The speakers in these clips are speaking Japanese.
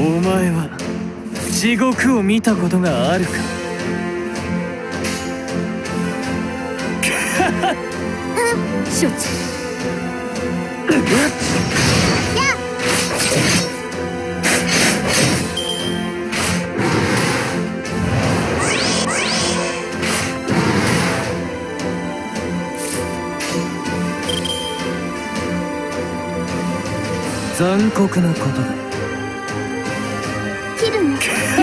お前は地獄を見たことがあるか？ 承知。 残酷なことだ。 切るの。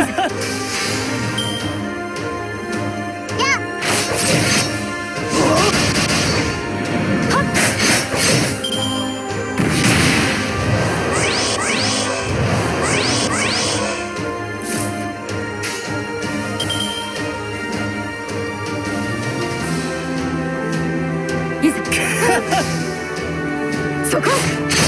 いざ。そこ。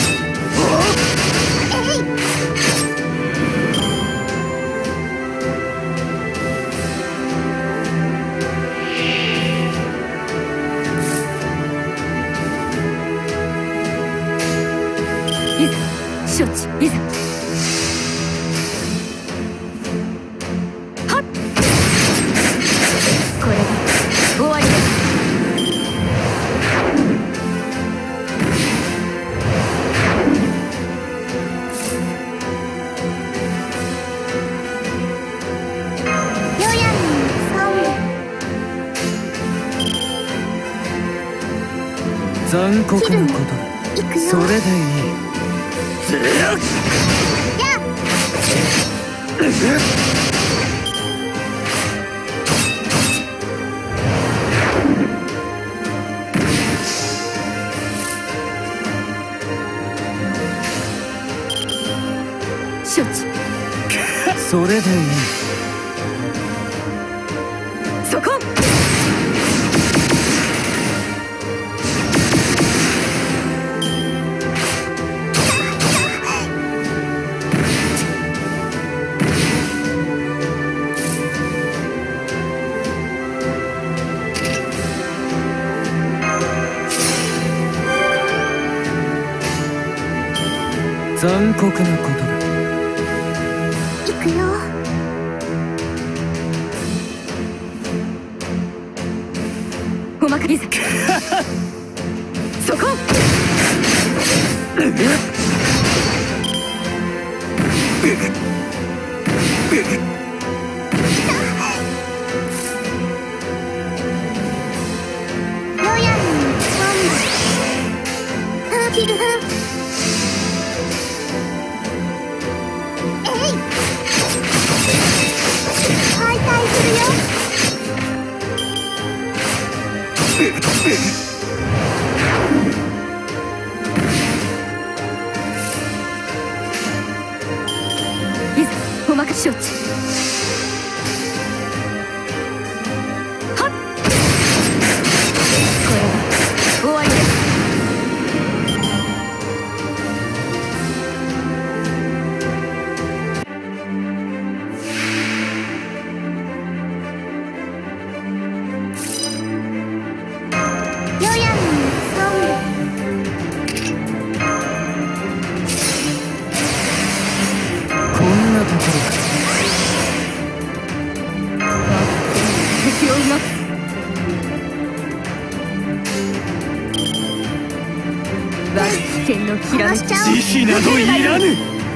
承知。いざ。はっ。これで終わりです。ヨヤン3 残酷なことだ。それでいい。 承知。 それでいい。 そこ。 残酷なことだ。 行くよ。おまかりず。そこ。ヨヤン3枚。切る。解体するよ。いざおまかし承知。はっ。これで終わりです。我が危険のきらめき。 慈悲などいらぬ。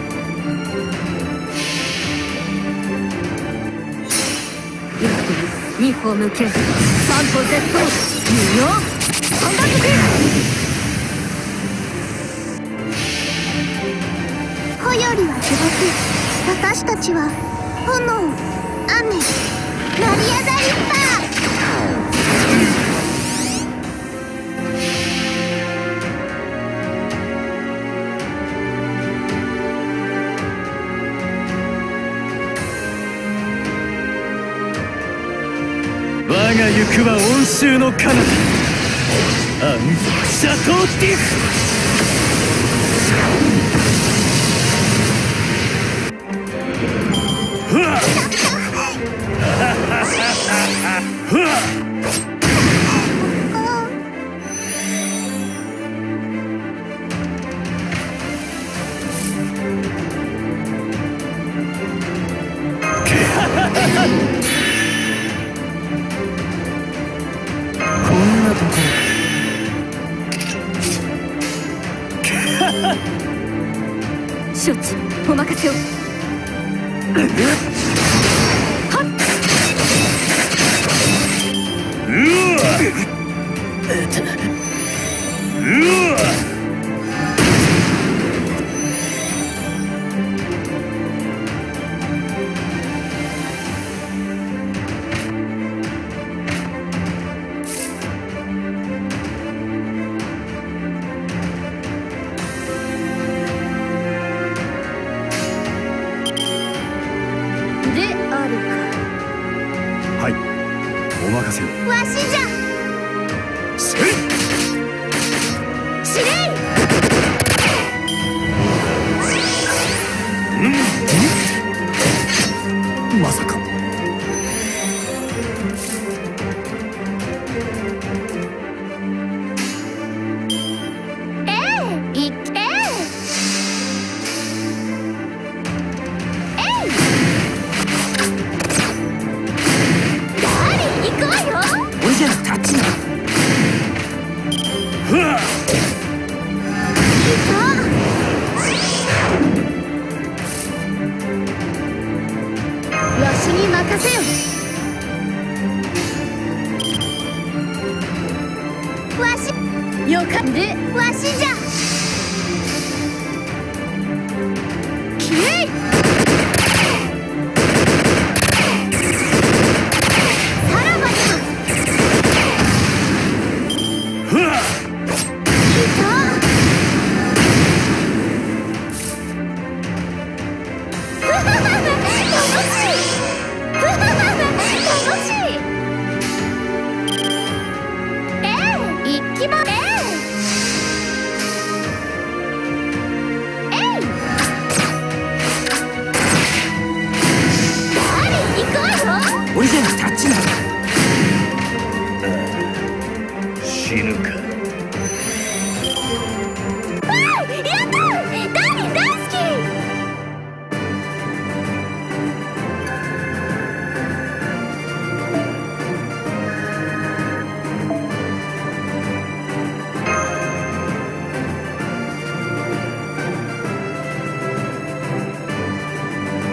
2歩向け、3歩絶倒、無用三段突き。 穂よりは地獄、私たちは炎、雨、鳴りやざりっぱ。 我が行くは温州の彼方、アンシャトーティフ。ふわっふわっ。 承知。お任せを。 はい、お任せを。 わしじゃ。 せい。 司令。 まさか。 わしに任せよ。わしよかでわしじゃ。 きれい。 さらばだ。 俺じゃなくて